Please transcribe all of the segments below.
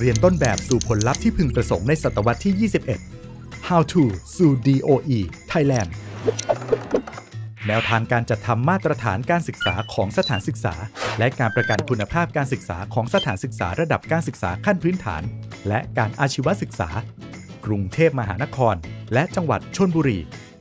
รียนต้นแบบสู่ผลลัพธ์ที่พึงประสงค์ในศตวรรษที่ 21 How to สู่ DOE Thailand แนวทางการจัดทำมาตรฐานการศึกษาของสถานศึกษาและการประกันคุณภาพการศึกษาของสถานศึกษาระดับการศึกษาขั้นพื้นฐานและการอาชีวศึกษากรุงเทพมหานครและจังหวัดชลบุรี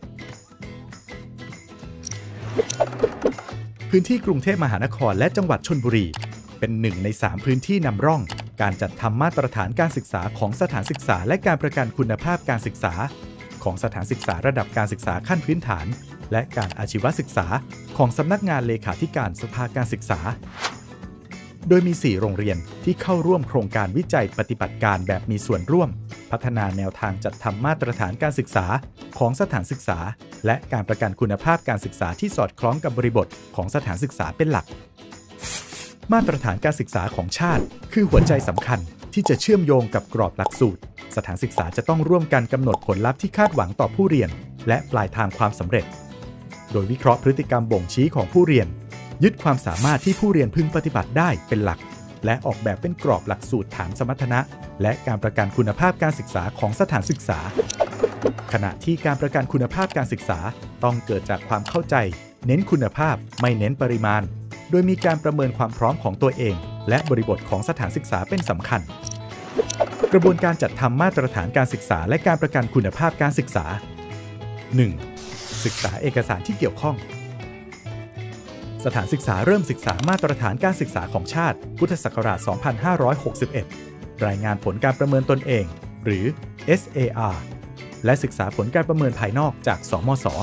พื้นที่กรุงเทพมหานครและจังหวัดชลบุรีเป็น1 ใน 3พื้นที่นำร่องการจัดทำมาตรฐานการศึกษาของสถานศึกษาและการประกันคุณภาพการศึกษาของสถานศึกษาระดับการศึกษาขั้นพื้นฐานและการอาชีวศึกษาของสำนักงานเลขาธิการสภาการศึกษาโดยมี 4 โรงเรียนที่เข้าร่วมโครงการวิจัยปฏิบัติการแบบมีส่วนร่วมพัฒนาแนวทางจัดทำมาตรฐานการศึกษาของสถานศึกษาและการประกันคุณภาพการศึกษาที่สอดคล้องกับบริบทของสถานศึกษาเป็นหลักมาตรฐานการศึกษาของชาติคือหัวใจสำคัญที่จะเชื่อมโยงกับกรอบหลักสูตรสถานศึกษาจะต้องร่วมกันกำหนดผลลัพธ์ที่คาดหวังต่อผู้เรียนและปลายทางความสำเร็จโดยวิเคราะห์พฤติกรรมบ่งชี้ของผู้เรียนยึดความสามารถที่ผู้เรียนพึงปฏิบัติได้เป็นหลักและออกแบบเป็นกรอบหลักสูตรฐานสมรรถนะและการประกันคุณภาพการศึกษาของสถานศึกษาขณะที่การประกันคุณภาพการศึกษาต้องเกิดจากความเข้าใจเน้นคุณภาพไม่เน้นปริมาณโดยมีการประเมินความพร้อมของตัวเองและบริบทของสถานศึกษาเป็นสำคัญกระบวนการจัดทำมาตรฐานการศึกษาและการประกันคุณภาพการศึกษา 1. ศึกษาเอกสารที่เกี่ยวข้องสถานศึกษาเริ่มศึกษามาตรฐานการศึกษาของชาติพุทธศักราช 2561 รายงานผลการประเมินตนเองหรือ SAR และศึกษาผลการประเมินภายนอกจากสมศ.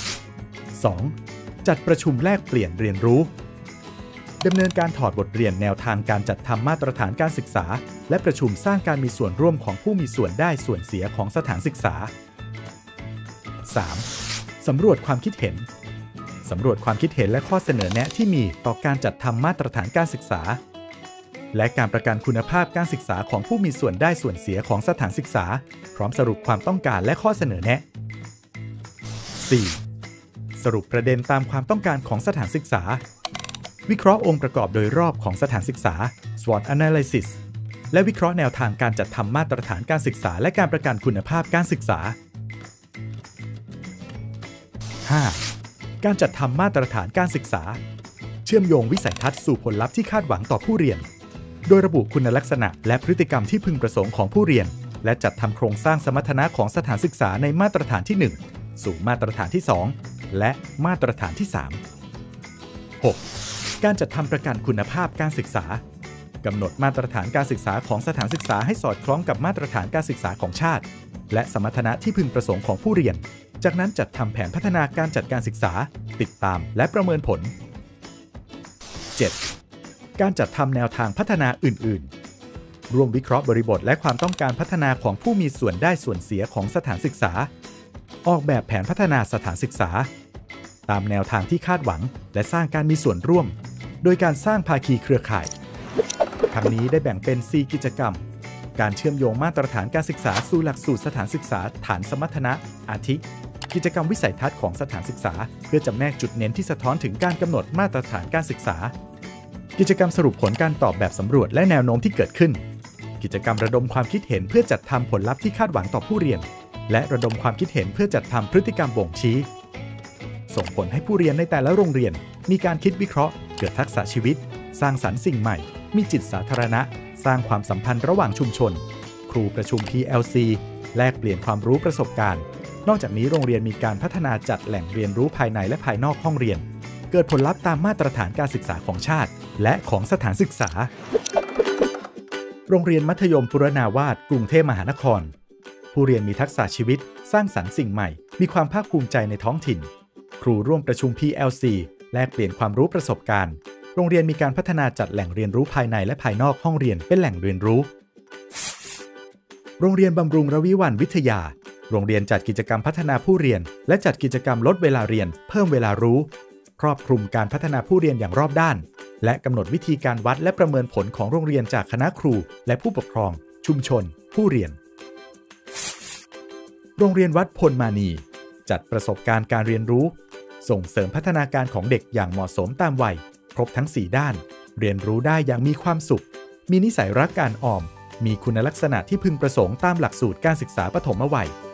2. จัดประชุมแลกเปลี่ยนเรียนรู้ดำเนินการถอดบทเรียนแนวทางการจัดทำมาตรฐานการศึกษาและประชุมสร้างการมีส่วนร่วมของผู้มีส่วนได้ส่วนเสียของสถานศึกษา 3. สำรวจความคิดเห็นสำรวจความคิดเห็นและข้อเสนอแนะที่มีต่อการจัดทำมาตรฐานการศึกษาและการประกันคุณภาพการศึกษาของผู้มีส่วนได้ส่วนเสียของสถานศึกษาพร้อมสรุปความต้องการและข้อเสนอแนะ 4. สรุปประเด็นตามความต้องการของสถานศึกษาวิเคราะห์องค์ประกอบโดยรอบของสถานศึกษา SWOT Analysis และวิเคราะห์แนวทางการจัดทำมาตรฐานการศึกษาและการประกันคุณภาพการศึกษา 5. การจัดทำมาตรฐานการศึกษาเชื่อมโยงวิสัยทัศน์สู่ผลลัพธ์ที่คาดหวังต่อผู้เรียนโดยระบุคุณลักษณะและพฤติกรรมที่พึงประสงค์ของผู้เรียนและจัดทำโครงสร้างสมรรถนะของสถานศึกษาในมาตรฐานที่ 1 สู่มาตรฐานที่ 2 และมาตรฐานที่ 3 6. การจัดทำประกันคุณภาพการศึกษากำหนดมาตรฐานการศึกษาของสถานศึกษาให้สอดคล้องกับมาตรฐานการศึกษาของชาติและสมรรถนะที่พึงประสงค์ของผู้เรียนจากนั้นจัดทำแผนพัฒนาการจัดการศึกษาติดตามและประเมินผล 7. การจัดทำแนวทางพัฒนาอื่นๆร่วมวิเคราะห์บริบทและความต้องการพัฒนาของผู้มีส่วนได้ส่วนเสียของสถานศึกษาออกแบบแผนพัฒนาสถานศึกษาตามแนวทางที่คาดหวังและสร้างการมีส่วนร่วมโดยการสร้างภาคีเครือข่ายทั้งนี้ได้แบ่งเป็น 4 กิจกรรมการเชื่อมโยงมาตรฐานการศึกษาสู่หลักสูตรสถานศึกษาฐานสมรรถนะอาทิกิจกรรมวิสัยทัศน์ของสถานศึกษาเพื่อจำแนกจุดเน้นที่สะท้อนถึงการกำหนดมาตรฐานการศึกษากิจกรรมสรุปผลการตอบแบบสำรวจและแนวโน้มที่เกิดขึ้นกิจกรรมระดมความคิดเห็นเพื่อจัดทำผลลัพธ์ที่คาดหวังต่อผู้เรียนและระดมความคิดเห็นเพื่อจัดทำพฤติกรรมบ่งชี้ส่งผลให้ผู้เรียนในแต่ละโรงเรียนมีการคิดวิเคราะห์เกิดทักษะชีวิตสร้างสรรค์สิ่งใหม่มีจิตสาธารณะสร้างความสัมพันธ์ระหว่างชุมชนครูประชุม PLC แลกเปลี่ยนความรู้ประสบการณ์นอกจากนี้โรงเรียนมีการพัฒนาจัดแหล่งเรียนรู้ภายในและภายนอกห้องเรียนเกิดผลลัพธ์ตามมาตรฐานการศึกษาของชาติและของสถานศึกษาโรงเรียนมัธยมปุรณาวาสกรุงเทพมหานครผู้เรียนมีทักษะชีวิตสร้างสรรค์สิ่งใหม่มีความภาคภูมิใจในท้องถิ่นครูร่วมประชุม PLC แลกเปลี่ยนความรู้ประสบการณ์โรงเรียนมีการพัฒนาจัดแหล่งเรียนรู้ภายในและภายนอกห้องเรียนเป็นแหล่งเรียนรู้โรงเรียนบำรุงรวิวัลย์วิทยาโรงเรียนจัดกิจกรรมพัฒนาผู้เรียนและจัดกิจกรรมลดเวลาเรียนเพิ่มเวลารู้ครอบคลุมการพัฒนาผู้เรียนอย่างรอบด้านและกำหนดวิธีการวัดและประเมินผลของโรงเรียนจากคณะครูและผู้ปกครองชุมชนผู้เรียนโรงเรียนวัดพลมานีจัดประสบการณ์การเรียนรู้ส่งเสริมพัฒนาการของเด็กอย่างเหมาะสมตามวัยครบทั้ง4ด้านเรียนรู้ได้อย่างมีความสุขมีนิสัยรักการออมมีคุณลักษณะที่พึงประสงค์ตามหลักสูตรการศึกษาปฐมวัย